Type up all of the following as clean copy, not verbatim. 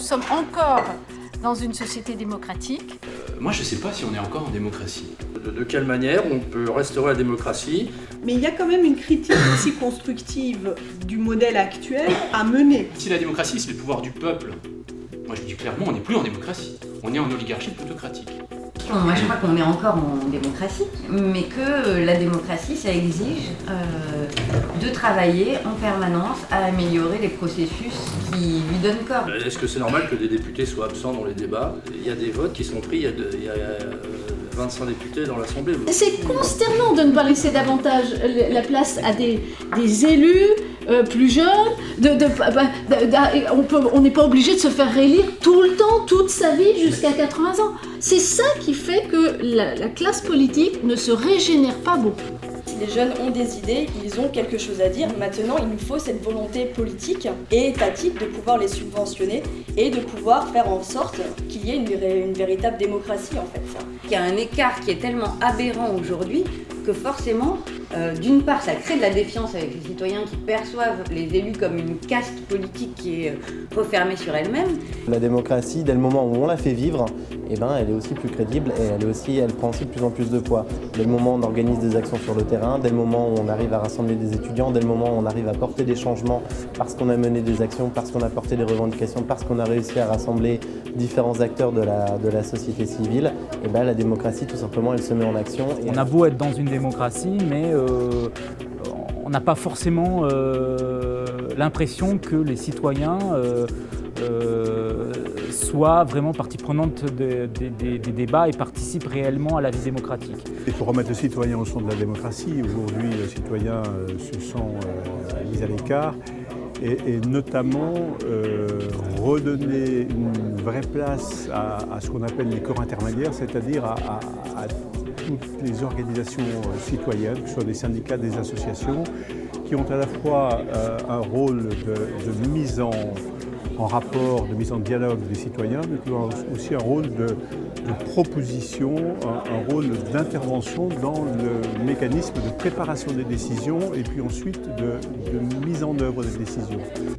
sommes encore dans une société démocratique. Moi, je ne sais pas si on est encore en démocratie. De quelle manière on peut restaurer la démocratie? Mais il y a quand même une critique aussi constructive du modèle actuel à mener. Si la démocratie, c'est le pouvoir du peuple, moi je dis clairement, on n'est plus en démocratie. On est en oligarchie plutocratique. Moi je crois qu'on est encore en démocratie, mais que la démocratie ça exige de travailler en permanence à améliorer les processus qui lui donnent corps. Est-ce que c'est normal que des députés soient absents dans les débats? Il y a des votes qui sont pris, il y a 25 députés dans l'Assemblée. C'est consternant de ne pas laisser davantage la place à des élus plus jeunes. On n'est pas obligé de se faire réélire tout le temps, toute sa vie, jusqu'à 80 ans. C'est ça qui fait que la classe politique ne se régénère pas beaucoup. Si les jeunes ont des idées, ils ont quelque chose à dire. Maintenant, il nous faut cette volonté politique et étatique de pouvoir les subventionner et de pouvoir faire en sorte qu'il y ait une véritable démocratie en fait. Il y a un écart qui est tellement aberrant aujourd'hui que forcément, d'une part, ça crée de la défiance avec les citoyens qui perçoivent les élus comme une caste politique qui est refermée sur elle-même. La démocratie, dès le moment où on la fait vivre, eh ben, elle est aussi plus crédible et elle prend aussi de plus en plus de poids. Dès le moment où on organise des actions sur le terrain, dès le moment où on arrive à rassembler des étudiants, dès le moment où on arrive à porter des changements parce qu'on a mené des actions, parce qu'on a porté des revendications, parce qu'on a réussi à rassembler différents acteurs de la société civile, eh ben, la démocratie, tout simplement, elle se met en action. On a beau être dans une démocratie, mais on n'a pas forcément l'impression que les citoyens soient vraiment partie prenante des débats et participent réellement à la vie démocratique. Il faut remettre le citoyen au centre de la démocratie. Aujourd'hui, le citoyen se sent mis à l'écart et notamment redonner une vraie place à ce qu'on appelle les corps intermédiaires, c'est-à-dire à toutes les organisations citoyennes, que ce soit des syndicats, des associations, qui ont à la fois un rôle de mise en rapport, de mise en dialogue des citoyens, mais qui ont aussi un rôle de proposition, un rôle d'intervention dans le mécanisme de préparation des décisions et puis ensuite de mise en œuvre des décisions.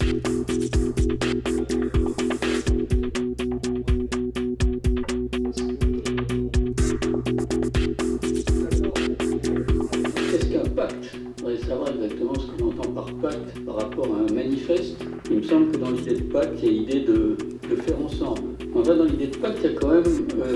Je voudrais savoir exactement ce qu'on entend par pacte par rapport à un manifeste. Il me semble que dans l'idée de pacte, il y a l'idée de faire ensemble. Enfin, dans l'idée de pacte, il y a quand même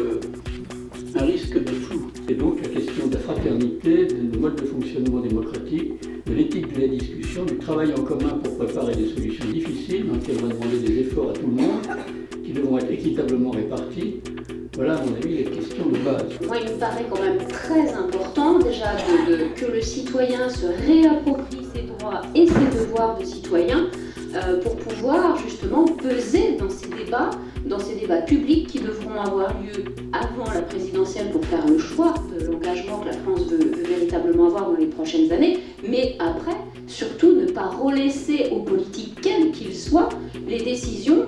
un risque de flou. Et donc la question de la fraternité, du mode de fonctionnement démocratique, de l'éthique de la discussion, du travail en commun pour préparer des solutions difficiles, donc qui va demander des efforts à tout le monde, qui devront être équitablement répartis. Voilà, à mon avis, les questions de base. Moi, il me paraît quand même très important, déjà, que le citoyen se réapproprie ses droits et ses devoirs de citoyen pour pouvoir, justement, peser dans ces débats publics qui devront avoir lieu avant la présidentielle pour faire le choix de l'engagement que la France veut véritablement avoir dans les prochaines années, mais après, surtout, ne pas relaisser aux politiques, quels qu'ils soient, les décisions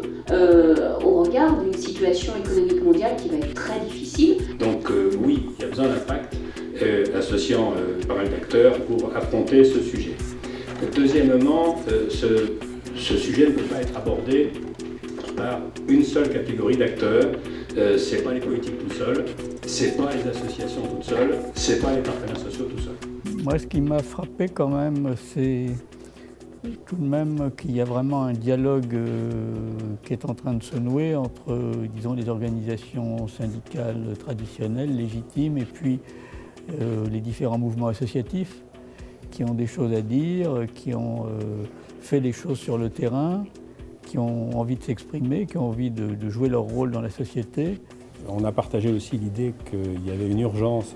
au regard d'une situation économique mondiale qui va être très difficile. Donc oui, il y a besoin d'un pacte associant pas mal d'acteurs pour affronter ce sujet. Deuxièmement, ce sujet ne peut pas être abordé par une seule catégorie d'acteurs. C'est pas les politiques tout seuls, c'est pas les associations toutes seules, c'est pas les partenaires sociaux tout seuls. Moi, ce qui m'a frappé quand même, c'est tout de même qu'il y a vraiment un dialogue qui est en train de se nouer entre, disons, les organisations syndicales traditionnelles, légitimes, et puis les différents mouvements associatifs qui ont des choses à dire, qui ont fait des choses sur le terrain, qui ont envie de s'exprimer, qui ont envie de jouer leur rôle dans la société. On a partagé aussi l'idée qu'il y avait une urgence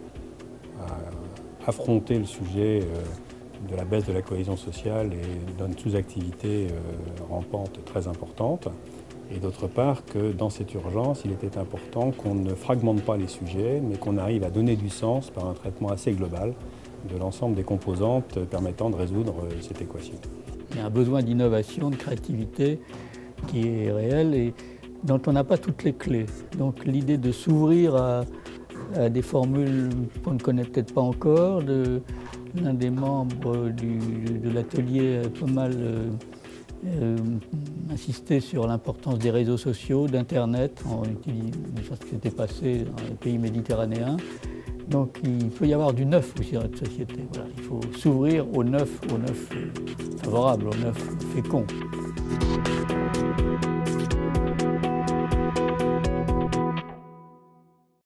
à affronter le sujet de la baisse de la cohésion sociale et d'une sous-activité rampante très importante. Et d'autre part que dans cette urgence, il était important qu'on ne fragmente pas les sujets, mais qu'on arrive à donner du sens par un traitement assez global de l'ensemble des composantes permettant de résoudre cette équation. Il y a un besoin d'innovation, de créativité qui est réel et dont on n'a pas toutes les clés. Donc l'idée de s'ouvrir à des formules qu'on ne connaît peut-être pas encore, l'un des membres de l'atelier a pas mal insister sur l'importance des réseaux sociaux, d'Internet, en utilisant ce qui s'était passé dans les pays méditerranéens. Donc il peut y avoir du neuf aussi dans notre société. Voilà, il faut s'ouvrir au neuf favorable, au neuf fécond.